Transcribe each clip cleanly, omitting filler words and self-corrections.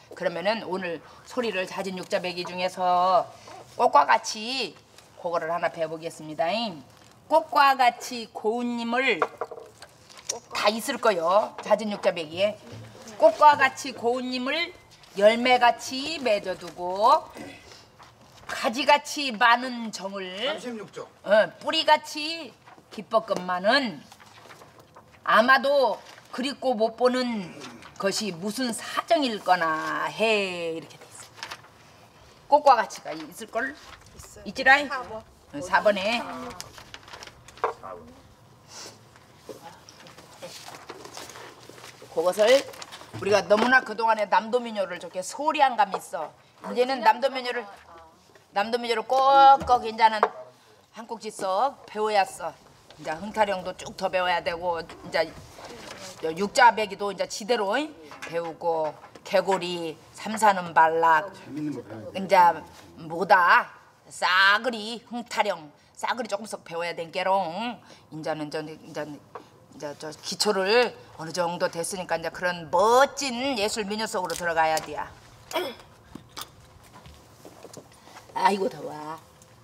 그러면은 오늘 소리를 잦은 육자배기 중에서 꽃과 같이 그거를 하나 배워보겠습니다. 꽃과 같이 고운님을 다 있을 거요. 잦은 육자배기에 꽃과 같이 고운님을 열매같이 맺어두고 가지같이 많은 정을 36조 뿌리같이 기뻐끝만은 아마도 그립고 못 보는 것이 무슨 사정일거나 해. 이렇게 돼 있어. 꽃과 같이가 있을걸? 있지라이? 4번에 그것을 우리가 너무나 그동안에 남도민요를 저렇게 소리 안 감이 있어. 이제는 남도민요를 꼭꼭 이제는 한 꼭지 썩 배워야 써. 이제 흥타령도 쭉 더 배워야 되고 이제 육자배기도 이제 지대로 배우고 개고리, 삼사는 발락, 이제 뭐다 싸그리 흥타령 싸그리 조금씩 배워야 된게롱. 이제는 이제 저 기초를 어느 정도 됐으니까 이제 그런 멋진 예술 민요 속으로 들어가야 돼야. 아이고 더워.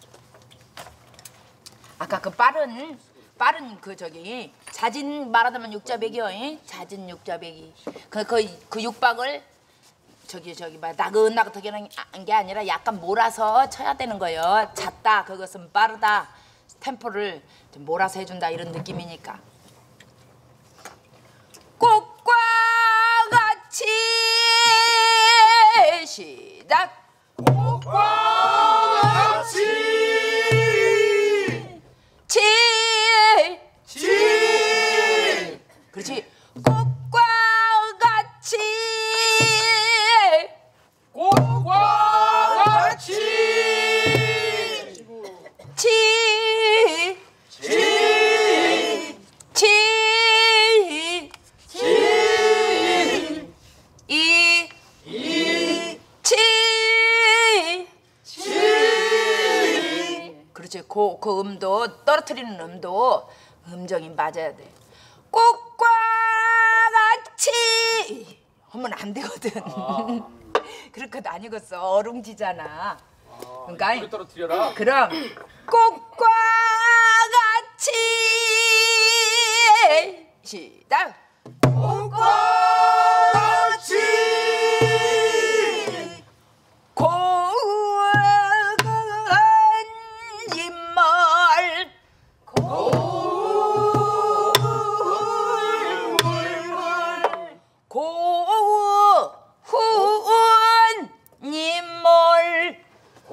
아까 그 빠른 그 저기 잦은 말하자면 육자배기요. 잦은 육자배기. 그 육박을 저기 막 나긋나긋하게 한 게 아니라 약간 몰아서 쳐야 되는 거예요. 잦다 그것은 빠르다. 템포를 좀 몰아서 해준다 이런 느낌이니까. 꽃과 같이 시작. 꽃과 같이 그렇지. 꽃과 같이 그렇지. 그 음도 떨어뜨리는 음도 음정이 맞아야 돼. 꽃과 같이 하면 안 되거든. 그렇게도 안 익었어. 얼음지잖아. 그러니까 떨어뜨려라. 그럼 꽃과 같이 시작. 꽃과 같이 고운 인물 고운 인물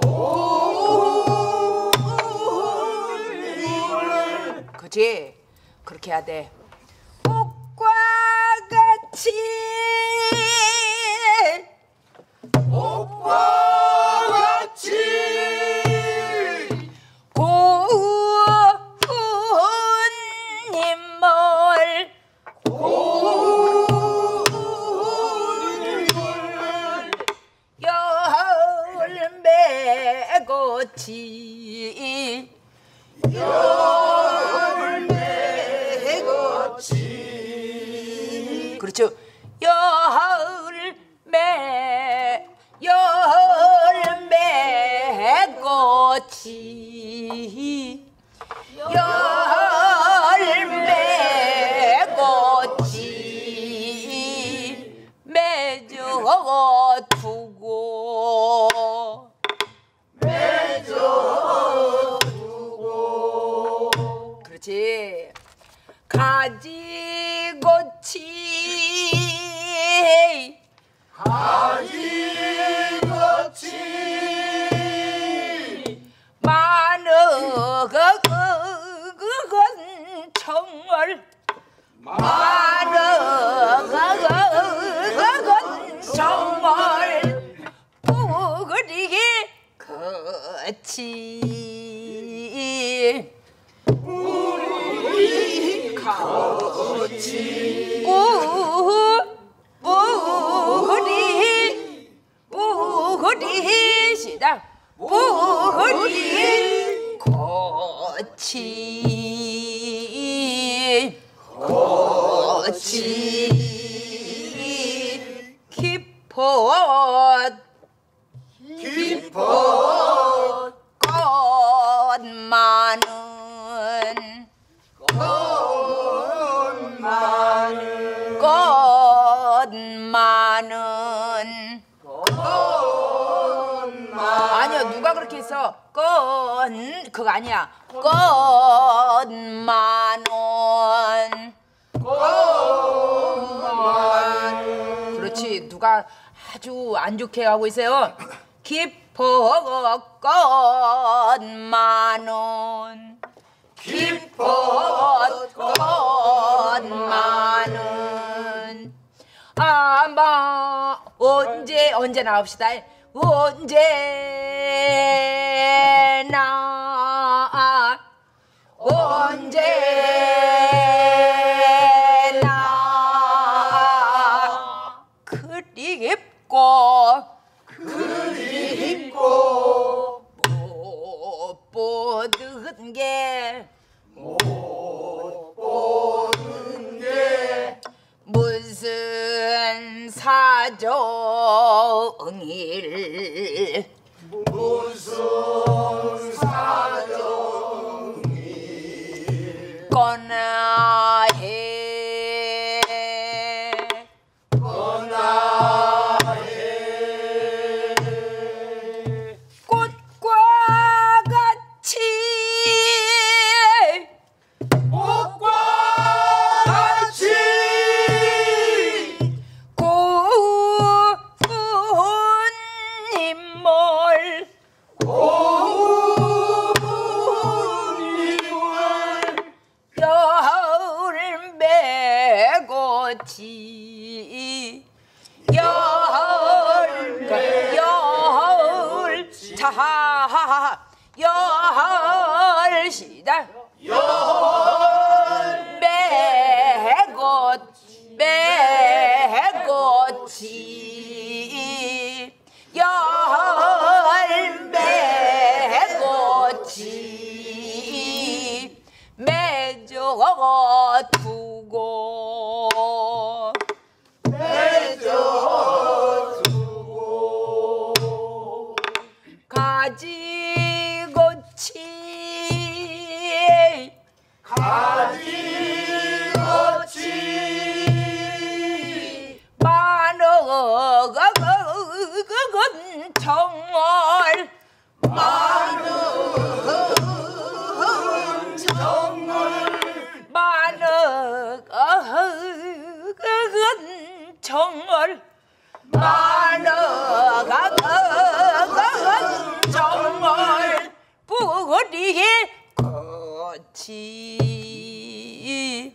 그치? 그렇게 해야 돼. 꽃과 같이 고운 인물 열매꽃이 그렇죠. 열매꽃이 맺어두고 그렇지. 가지꽃이 많은 그건 정월 많은 그건 정월 뿌그리기 그치 뿌그리 시작. 뿌그리 꽃이 깊어 그거 아니야. 꽃만원. 그렇지. 누가 아주 안 좋게 하고 있어요. 깊어 꽃만원. 깊어 꽃만원. 아마 언제 나옵시다. 언제나 그립고 못 보던 게 무슨 사정일 꺼나 해 꽃과 같이 열 시다 매꽃이 열매꽃이 맺어두고 가지고치 만어가 정월 정월 만어가 정월 뿌리 꽃이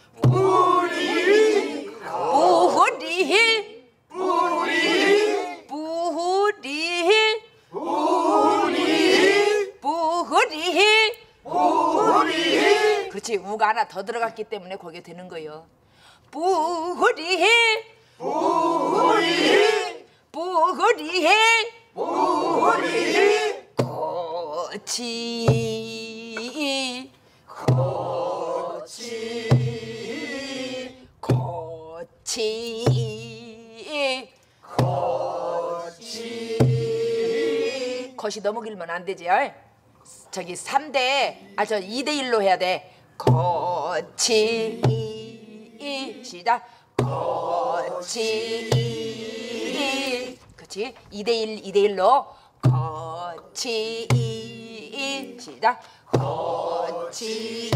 뿌리 그렇지. 우가 하나 더 들어갔기 때문에 거기에 되는 거예요. 뿌리 것이 너무 길면 안 되지. 저기 3대 저 2대1로 해야 돼. 것이 시작. 것이 그렇지. 2대1로 것이 시작. 것이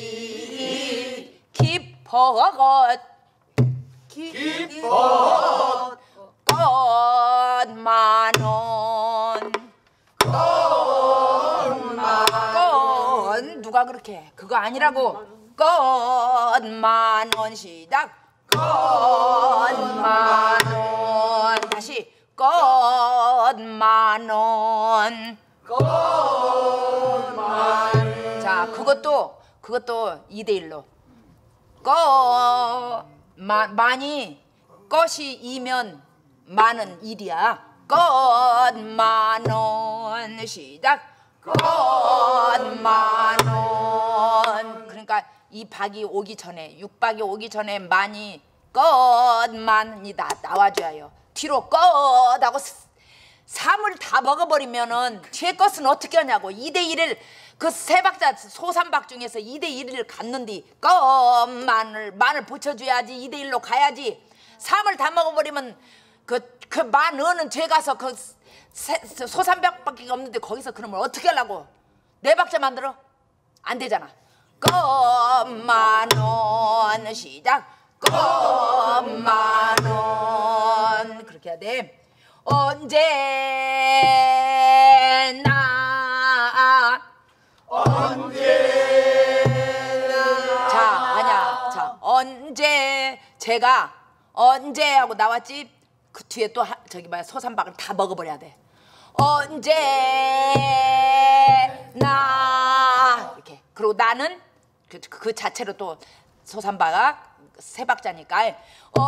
깊어 꽃만원. 꽃 누가 그렇게 그거 아니라고. 꽃만원 시작. 꽃만원 다시. 꽃만원. 자 그것도 2대1로. 많이 꽃이 이면 많은 일이야. 꽃만원 시작. 꽃만원. 그러니까 이 박이 오기 전에 6박이 오기 전에 많이 꽃만이 나와줘요. 뒤로 꽃하고 3을 다 먹어버리면은 뒤에 것은 어떻게 하냐고. 2대1을 그 3박자 소삼박 중에서 2대1을 갔는데 마늘 붙여줘야지. 2대1로 가야지. 3을 다 먹어버리면 그 만어는 죄 가서 그 소삼박밖에 없는데 거기서 그러면 어떻게 하려고? 네 박자 만들어? 안 되잖아. 꽃만원 시작. 꽃만원 그렇게 해야 돼. 언제나 자 아니야. 자 언제 제가 언제 하고 나왔지. 그 뒤에 또 저기 뭐야 소삼박을 다 먹어버려야 돼. 언제나 이렇게. 그리고 나는 그 자체로 또 소삼박아 세 박자니까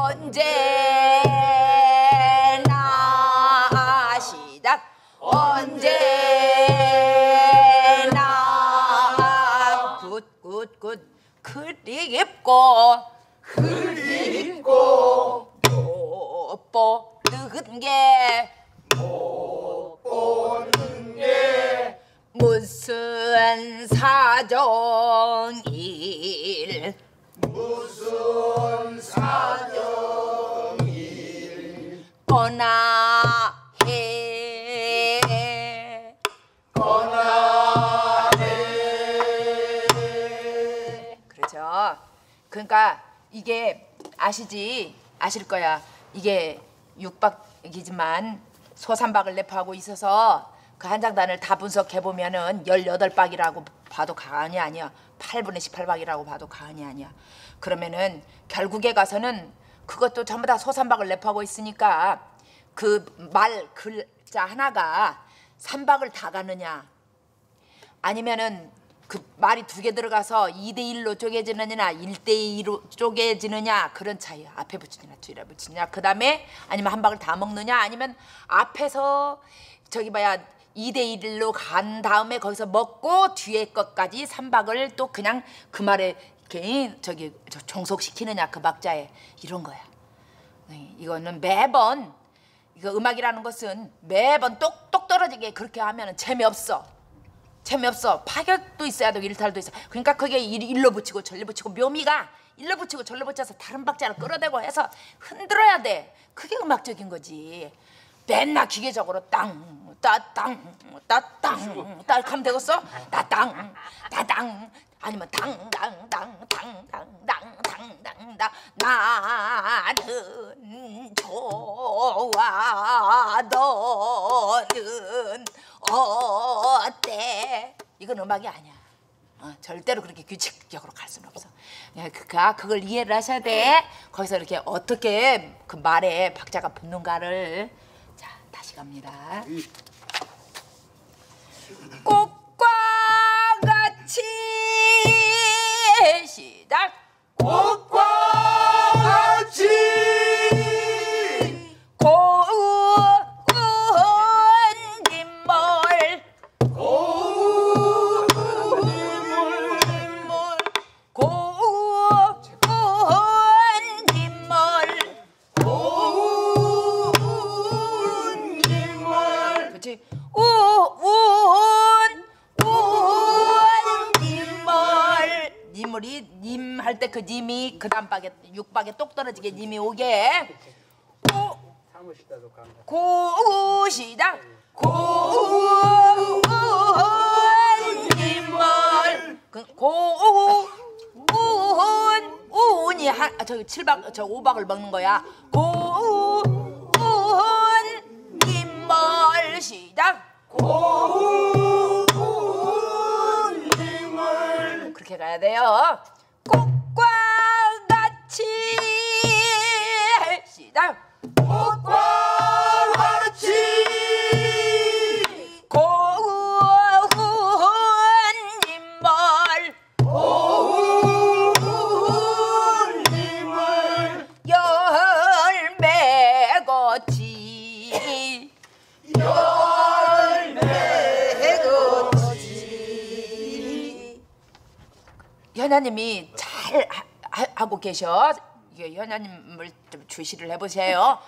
언제나 시작. 언제나 굿굿굿 그리 입고 뽀뽀 뜨은 게 무슨 사정일 거나 해 그렇죠. 그러니까 이게 아실 거야. 이게 육박이지만 소삼박을 내포하고 있어서 그 한 장단을 다 분석해 보면은 18박이라고 봐도 과언이 아니야. 8분의 18박이라고 봐도 과언이 아니야. 그러면은 결국에 가서는 그것도 전부 다 소삼박을 내포하고 있으니까 그 말 글자 하나가 3박을 다 가느냐 아니면은 그 말이 2개 들어가서 2대1로 쪼개지느냐 1대2로 쪼개지느냐 그런 차이야. 앞에 붙이느냐 뒤에 붙이느냐. 그 다음에 아니면 한 박을 다 먹느냐 아니면 앞에서 저기 봐야 2대1로 간 다음에 거기서 먹고 뒤에 것까지 3박을 또 그냥 그 말에 이렇게 저기 종속시키느냐 그 박자에 이런 거야. 이거는 매번 이거 음악이라는 것은 매번 똑똑 떨어지게 그렇게 하면 재미없어. 파격도 있어야 되고 일탈도 있어. 그러니까 그게 일로 붙이고 절로 붙이고 묘미가 일로 붙이고 절로 붙여서 다른 박자를 끌어대고 해서 흔들어야 돼. 그게 음악적인 거지. 맨날 기계적으로 땅 따땅 따땅 따 하면 되겠어? 따땅 따땅 아니면 당당당당당당당당 나는 좋아 너는 어때? 이건 음악이 아니야. 절대로 그렇게 규칙적으로 갈 수는 없어. 그걸 이해를 하셔야 돼. 거기서 이렇게 어떻게 그 말에 박자가 붙는가를. 자 다시 갑니다. 꽃과 같이 시작. 꽃과 같이 고운 뒷물 고운 뒷물 그렇지. 니물이 님 할 때 그 님이 그 다음 박에 6박에 똑 떨어지게 님이 오게. 고시다 고운 님물 고운이 저기 7박 저 5박을 먹는 거야. 고운 님물 시작. 고운 뒷물 그렇게 가야 돼요. 꽃과 같이 시작. 꽃과 같이 고운 인물 고운 뒷물 열매꽃이 현아님이 잘 하고 계셔. 현아님을 좀 주시를 해보세요.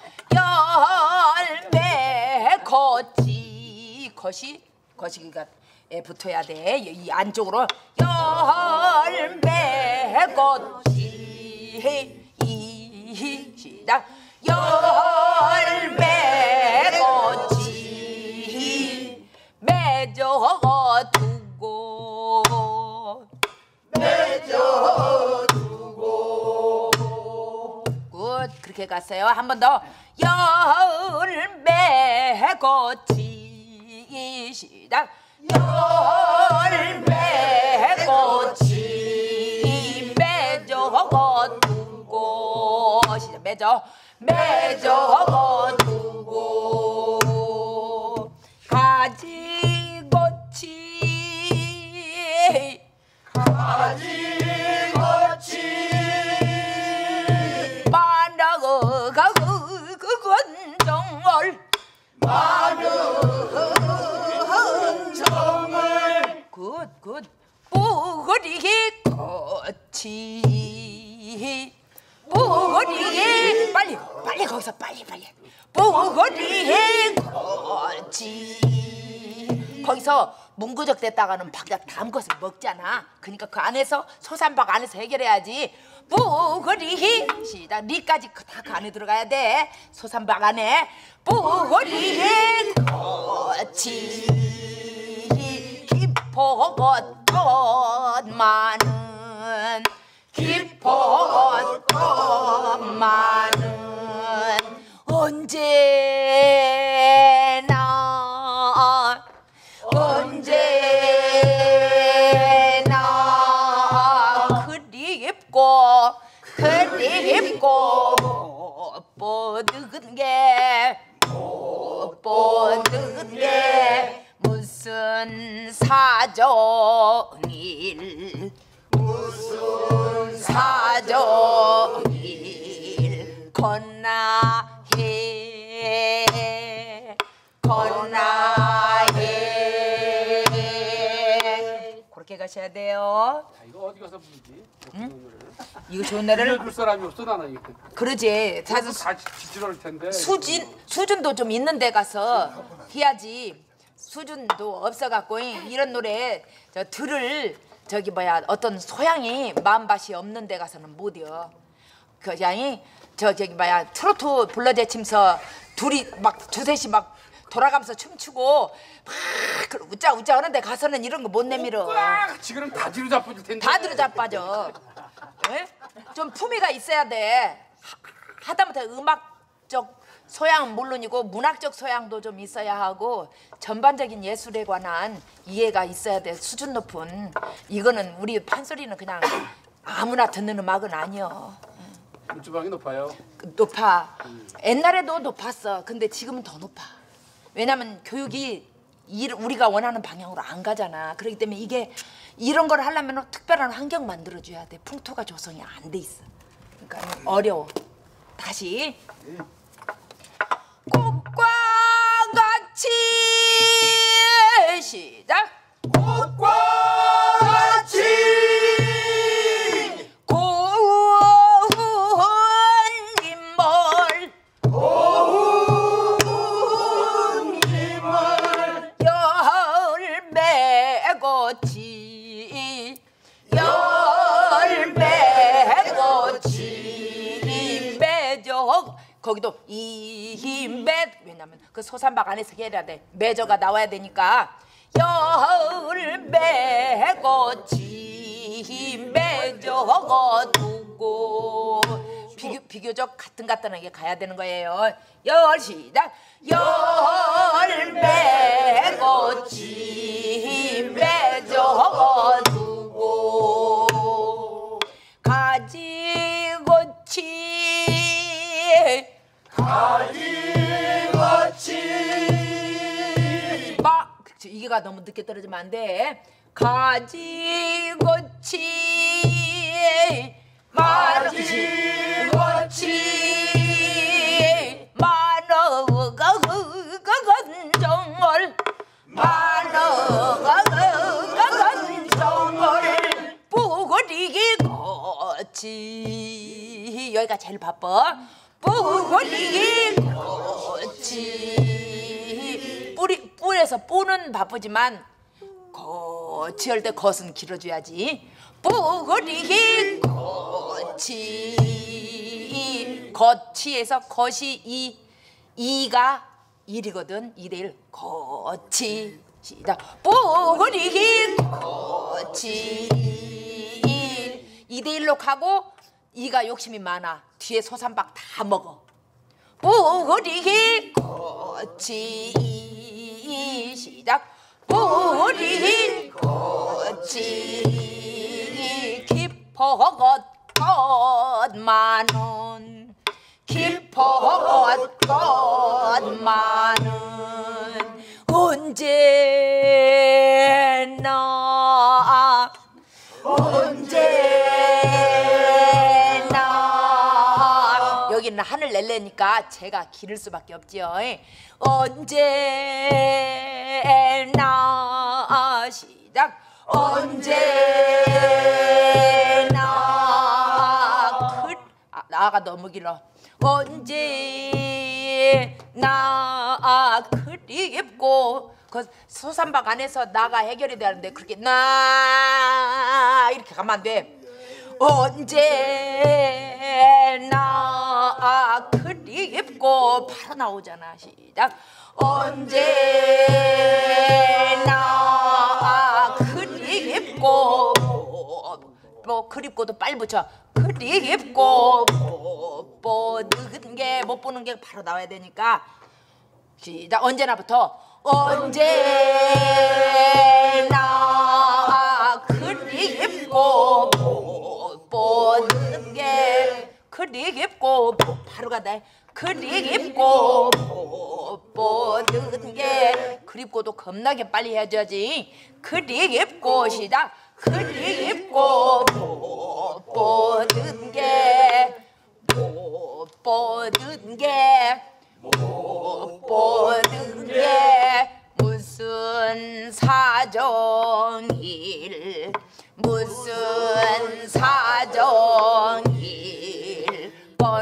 열매꽃이 거시기가 붙어야 돼. 이 안쪽으로 열매꽃이 시작. 열매꽃이 이렇게 갔어요. 한 번 더. 열매꽃이 시작. 열매꽃이 맺어두고 시작. 맺어두고 가지꽃이 마너가 건정을 굿 뿌리기 꽃이 뿌리기 빨리 거기서 빨리 뿌리기 꽃이 거기서 문구적 됐다가는 박자 다음 것을 먹잖아. 그러니까 그 안에서 소산박 안에서 해결해야지. 뿌리기 시작. 리까지 다 그 안에 들어가야 돼. 소산박 안에 뿌리기 꽃이 깊어꽃 많은 언제나 그립고 못 보는 게 무슨 사정일 건나 해 그렇게 가셔야 돼요. 자, 이거 어디 가서 부르지? 이거 좋은 노래를 줄 사람이 없어 나는 이거. 그러지. 사실 다 지지럴 텐데. 수준도 좀 있는 데 가서 해야지. 수준도 없어갖고 이런 노래 들을 어떤 소양이 마음밭이 없는 데 가서는 못해요. 그냥이 트로트 불러제치면서 둘이 막 두셋이 막 돌아가면서 춤추고 막 웃자 하는 데 가서는 이런 거 못 내밀어. 지금 다 뒤로 자빠질 텐데. 다 뒤로 자빠져. 에? 좀 품위가 있어야 돼. 하다못해 음악적 소양은 물론이고 문학적 소양도 좀 있어야 하고 전반적인 예술에 관한 이해가 있어야 돼. 수준 높은. 이거는 우리 판소리는 그냥 아무나 듣는 음악은 아니요. 물주방이 높아요. 높아. 옛날에도 높았어. 근데 지금은 더 높아. 왜냐면 교육이 우리가 원하는 방향으로 안 가잖아. 그렇기 때문에 이게 이런 걸 하려면 특별한 환경 만들어줘야 돼. 풍토가 조성이 안 돼 있어. 그러니까 어려워. 다시. 꽃과 같이 시작. 꽃과 같이 고운 인물 열매꽃이 맺어 거기도 왜냐면 그 소산박 안에서 해야 돼. 맺어가 나와야 되니까 열매꽃이 맺어 두고 비교적 가뜩하게 가야 되는 거예요. 시작. 열매꽃이 맺어 두고 이게가 너무 늦게 떨어지면 안 돼. 가지꽃이 만어가 건정을 뿌리기 꽃이 여기가 제일 바빠. 뿌리기 꽃이 뿌에서 뿌는 바쁘지만 꽃이 할 때 겉은 길어줘야지. 뿌리기 꽃이 겉이에서 겉이 이가 1이거든. 2대1 꽃이 시작. 뿌리기 꽃이 2대1로 가고 이가 욕심이 많아. 뒤에 소삼박 다 먹어. 뿌리 꽃이 시작. 뿌리 꽃이 깊어 꽃만은 깊어 꽃만은 언제나 여기는 하늘 낼래니까 제가 기를 수밖에 없지요. 언제나 시작. 언제나 나가 너무 길어. 언제나 그립고 그 소삼박 안에서 나가 해결이 되는데 그렇게 나 이렇게 가면 안 돼. 언제나 그립고 바로 나오잖아. 시작. 언제나 그립고 뭐 그립고도 빨리 붙여. 그립고 뭐 늙은 게 못 보는 게 바로 나와야 되니까 시작. 언제나부터 언제나 그립고 뽀뽀는 게 그립고 바로 가다. 그립고 뽀뽀는 게 그립고도 겁나게 빨리 해줘야지. 그립고 시작. 그립고 뽀뽀는 게 뽀뽀는 게 뽀뽀는 게 무슨 사정일 무슨 사정일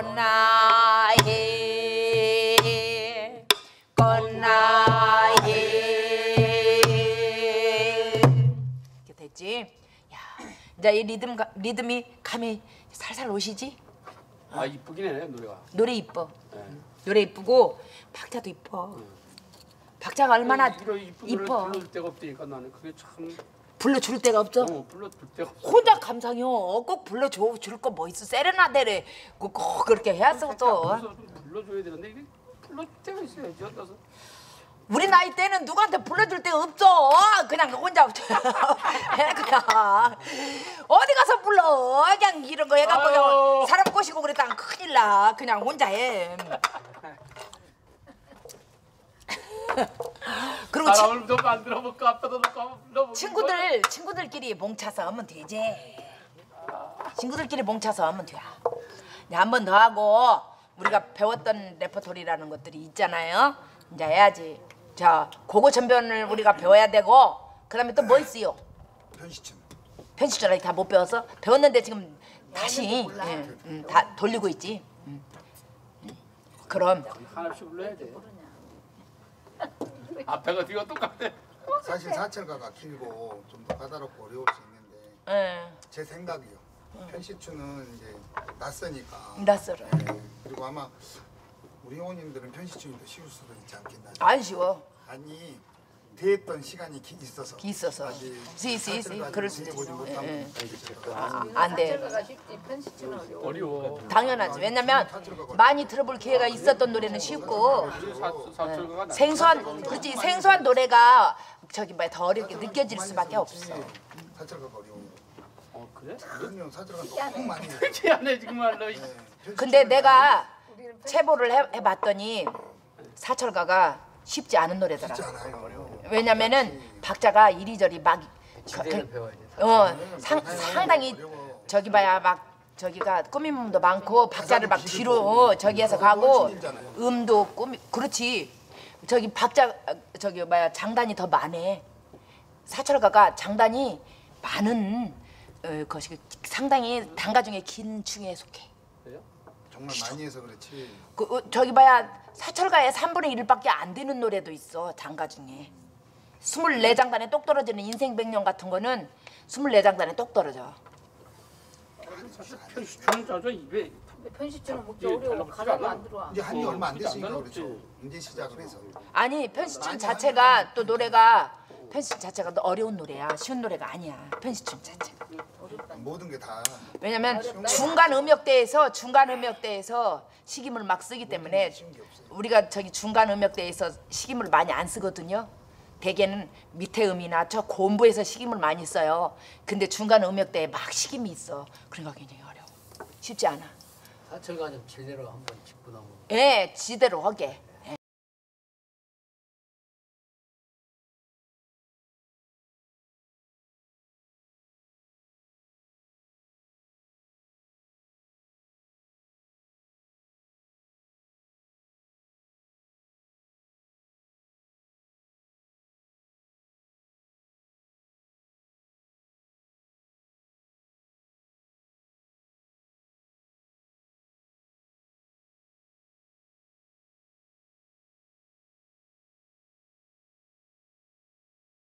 뻔나해 뻔나해 이렇게 됐지? 야, 이제 이 리듬이 감이 살살 오시지? 아 이쁘긴 해 노래가. 노래 이뻐. 네. 노래 이쁘고 박자도 이뻐. 박자가 얼마나 이런 이쁜 이뻐. 노래 불러줄 데가 없으니까 나는 그게 참. 불러줄 데가 없어. 불러줄 데가 없어. 혼자 감상이요. 꼭 불러줘 줄 거 뭐 있어. 세레나데를 꼭 그렇게 해야 써. 불러줘야 되는데 이게 불러줄 데가 있어야지. 어떠서. 우리 나이 때는 누구한테 불러줄 데가 없어. 그냥 혼자 해 그냥. 어디 가서 불러. 그냥 이런 거 해갖고 그냥 사람 꼬시고 그랬다가 큰일 나. 그냥 혼자 해. 그리고 사람을 더 만들어 볼까 앞에다 놓고 한번 불러보고. 친구들끼리 뭉쳐서 하면 되지. 친구들끼리 뭉쳐서 하면 돼. 한 번 더 하고 우리가 배웠던 레퍼토리라는 것들이 있잖아요. 이제 해야지. 자, 고고 전변을 우리가 배워야 되고 그다음에 또 뭐 있어요? 편시점. 편식전화기 다 못 배워서 배웠는데 지금 다시 다 돌리고 있지. 그럼 하나씩 불러야 돼. 앞에가 뒤가 똑같아. 사실 사철가가 길고 좀 더 까다롭고 어려울 수 있는데 제 생각이요. 편시추는 이제 낯서니까. 낯설어. 그리고 아마 우리 어머님들은 편시추는 더 쉬울 수도 있지 않겠나. 안 쉬워. 아니 대했던 시간이 있어서. 있어서. 그럴 수 있지. 못하면 안 돼. 어려워. 당연하지. 왜냐면 많이 들어볼 기회가 있었던 노래는 쉽고 사철가가 생소한 노래가 저기 뭐야 더 어렵게 느껴질 수밖에 없어. 사철가가 어려워요. 그래? 그러면 사철가가 너무 많이 해요. 미안해 정말로. 근데 내가 체보를 해봤더니 사철가가 쉽지 않은 노래더라. 쉽지 않아요. 왜냐면은 박자가 이리저리 막 상당히 저기 봐야 막 저기가 꾸밈음도 많고 박자를 막 뒤로 저기에서 가고 음도 그렇지. 저기 박자 저기 뭐야 장단이 더 많네. 사철가가 장단이 많은 것이 상당히 단가 중에 긴 중에 속해. 정말 많이 해서 그렇지. 저기 봐야 사철가의 3분의 1밖에 안 되는 노래도 있어. 장가 중에 24장단에 똑 떨어지는 인생 백년 같은 거는 24장단에 똑 떨어져. 편시추는 자주 입에 편식주는 먹기 어려워. 가다가 안 들어와. 이제 한지 얼마 안 그게 안 됐으니까 어렵지. 그렇죠. 이제 시작을 해서. 아니 편시춤 자체가 또 노래가 편시춤 자체가 또 어려운 노래야. 쉬운 노래가 아니야. 편시춤 자체가. 모든 게 다 왜냐면 중간 음역대에서 식임을 막 쓰기 때문에 우리가 저기 중간 음역대에서 식임을 많이 안 쓰거든요. 대개는 밑에 음이나 저 고음부에서 식임을 많이 써요. 근데 중간 음역대에 막 식임이 있어. 그러니까 굉장히 어려워. 쉽지 않아. 사철가 좀 제대로 한번 짚고 나면. 예, 지대로 하게.